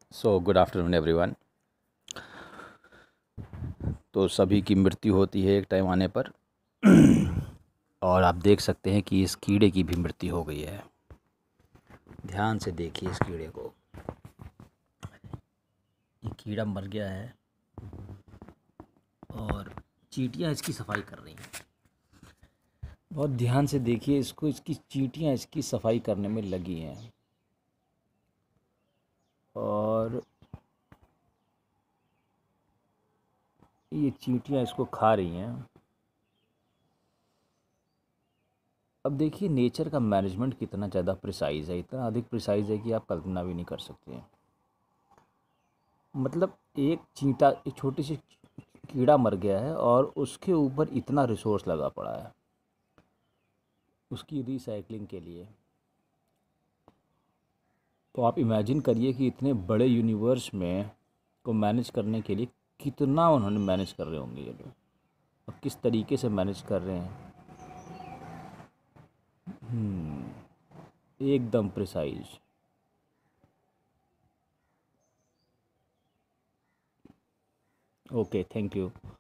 So good afternoon everyone. तो सभी की मृत्यु होती है एक टाइम आने पर। और आप देख सकते हैं कि इस कीड़े की भी मृत्यु हो गई है। ध्यान से देखिए इस कीड़े को। ये कीड़ा मर गया है और चींटियां इसकी सफाई कर रही हैं। बहुत ध्यान से देखिए इसको, इसकी चींटियां इसकी सफाई करने में लगी हैं। और ये चींटियां इसको खा रही हैं। अब देखिए नेचर का मैनेजमेंट कितना ज़्यादा प्रिसाइज़ है, इतना अधिक प्रिसाइज़ है कि आप कल्पना भी नहीं कर सकते हैं। मतलब एक चींटा, एक छोटी सी कीड़ा मर गया है और उसके ऊपर इतना रिसोर्स लगा पड़ा है उसकी रिसाइकलिंग के लिए। तो आप इमेजिन करिए कि इतने बड़े यूनिवर्स में को मैनेज करने के लिए कितना उन्होंने मैनेज कर रहे होंगे ये लोग, और किस तरीके से मैनेज कर रहे हैं। एकदम प्रिसाइज। Okay, thank you.